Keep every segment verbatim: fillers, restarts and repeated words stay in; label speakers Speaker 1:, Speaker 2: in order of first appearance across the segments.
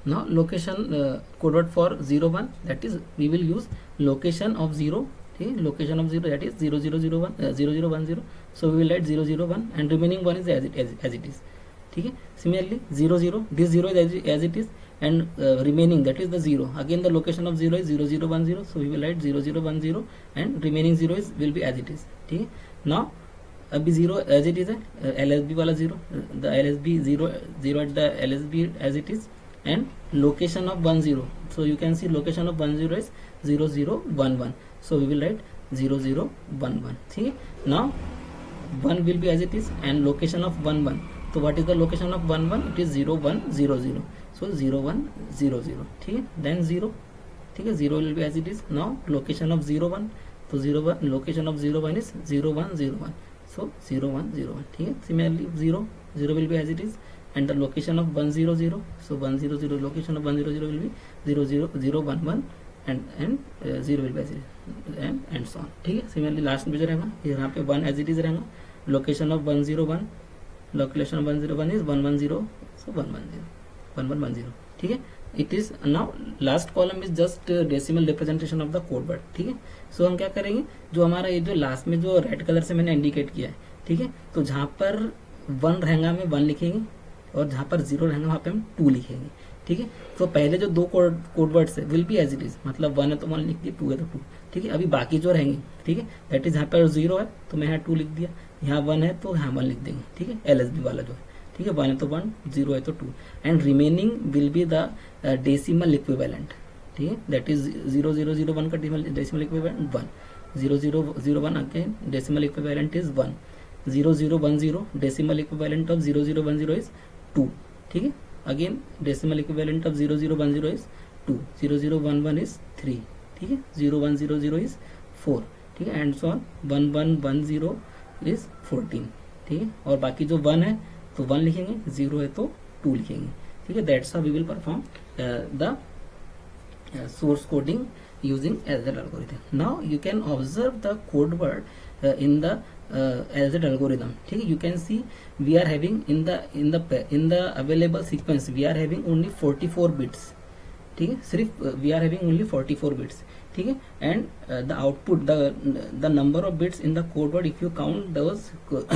Speaker 1: Now location uh, code word for zero one, that is we will use location of zero. Okay, location of zero, that is zero zero zero one uh, zero zero one zero. So we will write zero zero one and remaining one is as it as, as it is. Okay, similarly zero zero, this zero is as, as it is, and uh, remaining, that is the zero. Again the location of zero is zero zero one zero, so we will write zero zero one zero and remaining zero is will be as it is. Okay, now अभी zero as it is है, L S B वाला zero, the L S B zero zero at the L S B as it is, and location of one zero, so you can see location of one zero is zero zero one one, so we will write zero zero one one. ठीक है, now one will be as it is and location of one one, तो what is the location of one one, it is zero one zero zero, so zero one zero zero. ठीक है, then zero. ठीक है, zero will be as it is. Now location of zero one, तो zero one, location of zero one is zero one zero one, so zero one zero one. ठीक है, similarly zero zero will be as it is and the location of one zero zero, so one zero zero, location of one zero zero will be zero zero zero one one and and uh, zero will be as it is and and so on. ठीक है, similarly last में जो रहेगा यहाँ पे one as it is रहेगा, location of one zero one, location of one zero one is one one zero, so one one zero one one one zero. ठीक है, it is now last column is just decimal representation of the code word. ठीक है, सो हम क्या करेंगे, जो हमारा ये जो लास्ट में जो रेड कलर से मैंने इंडिकेट किया है, ठीक है, तो जहां पर वन रहेगा हमें वन लिखेंगे और जहां पर जीरो रहेगा वहां पे हम टू लिखेंगे. ठीक है, तो पहले जो दो कोड कोड वर्ड्स है will be as it is, मतलब वन है तो वन लिख दिया, टू है तो टू. ठीक है, अभी बाकी जो रहेंगे, ठीक है, दैट इज जहां पर जीरो है तो मैं यहाँ टू लिख दिया, यहाँ वन है तो यहाँ वन लिख देंगे. ठीक है, एल एस बी वाला जो है, ठीक है, वन है तो वन, जीरो है तो two, and remaining will be the decimal equivalent. ठीक है, that is zero zero zero one का decimal equivalent one, zero zero zero one again decimal equivalent is one, zero zero one zero decimal equivalent of zero zero one zero is two. ठीक है, again decimal equivalent of zero zero one zero is two, zero zero one one is three. ठीक है, zero one zero zero is four. ठीक है, and so on, one one one zero is fourteen. ठीक है, और बाकी जो one है तो वन लिखेंगे, जीरो है तो टू लिखेंगे. ठीक है, that's how we will perform the source coding using L Z algorithm. Now you can observe the code word uh, in the uh, L Z algorithm. ठीक है, you can see we are having in the in the in the available sequence we are having only forty-four bits. ठीक है, सिर्फ uh, we are having only forty-four bits. ठीक है, and uh, the output, the the number of bits in the code word, if you count those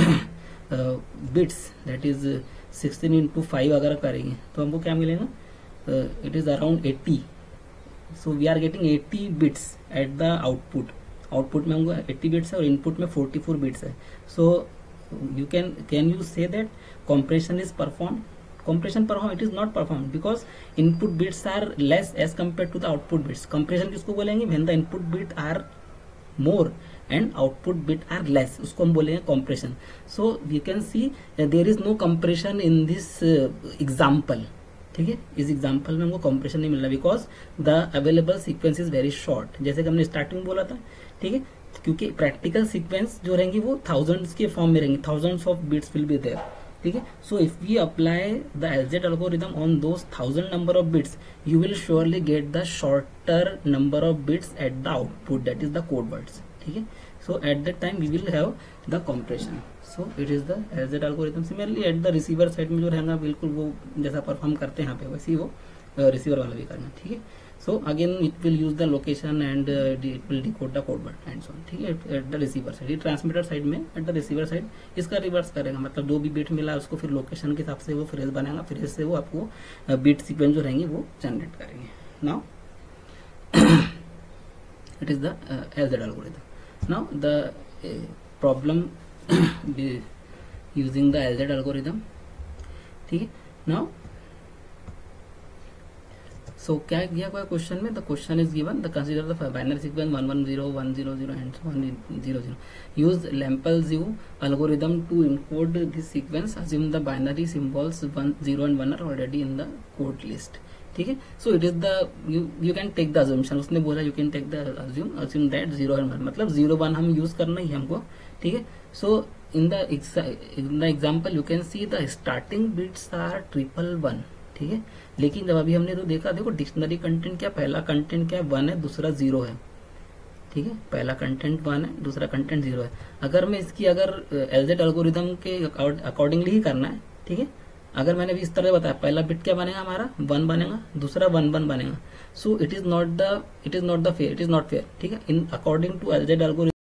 Speaker 1: uh, bits, that is uh, sixteen into five अगर करेंगे तो हमको क्या मिलेगा, uh, it is around eighty. So we are getting eighty bits at the output. Output में हमको eighty bits है और input में forty-four bits है. So you can can you say that compression is performed? Compression perform, it is not performed because input bits are less as compared to the output bits. Compression किसको बोलेंगे, when the input bit are more and output bit are less, उसको हम बोलेंगे compression. So you can see that there is no compression in this uh, example. ठीक है, इस example में हमको कंप्रेशन नहीं मिल रहा because the available sequence is very short, जैसे कि हमने स्टार्टिंग में बोला था. ठीक है, क्योंकि प्रैक्टिकल सीक्वेंस जो रहेंगी वो थाउजेंड्स के फॉर्म में रहेंगी, thousands of bits will be there. ठीक है, so if we apply the LZ algorithm on those thousand number of bits, you will surely get the shorter number of bits at the output, that is the code words. ठीक है, so at that time we will have the compression. So it is the L Z algorithm. Similarly at the receiver side में जो रहेगा बिल्कुल वो जैसा perform करते हैं यहाँ पे वैसे ही वो रिसीवर वाला भी करना. ठीक है, so again it will use the location and uh, it will decode the code word and so on. ठीक है, at the receiver side, ये ट्रांसमीटर साइड में at the receiver side इसका रिवर्स करेगा, मतलब जो भी बिट मिला उसको फिर लोकेशन के हिसाब से वो फ्रेज बनाएगा, फ्रेज से वो आपको बिट सीक्वेंस जो रहेंगे वो जनरेट करेंगे. Now it is the uh, L Z algorithm. Now the uh, problem using the L Z algorithm. ठीक है, now so क्या दिया हुआ क्वेश्चन में, the question is given, the consider the binary sequence one one zero one zero zero and so on zero zero. Use Lempel-Zhu algorithm to encode this sequence. Assume the binary symbols one zero and one are already in the code list. ठीक है, so it is the you you can take the assumption, उसने बोला you can take the assume assume that zero and one, मतलब zero one हम use करना ही हमको. ठीक है, so in the in the example you can see the starting bits are triple one. ठीक है, लेकिन जब अभी हमने तो देखा, देखो डिक्शनरी कंटेंट क्या, पहला कंटेंट क्या वन है, दूसरा जीरो है. ठीक है, पहला कंटेंट वन है, दूसरा कंटेंट जीरो है. अगर मैं इसकी अगर एलजेड एल्गोरिथम के अकॉर्डिंगली ही करना है, ठीक है, अगर मैंने भी इस तरह बताया, पहला बिट क्या बनेगा हमारा वन बनेगा, दूसरा वन वन बनेगा. So it is not the it is not the fair, it is not fair. ठीक है, in according to LZ algorithm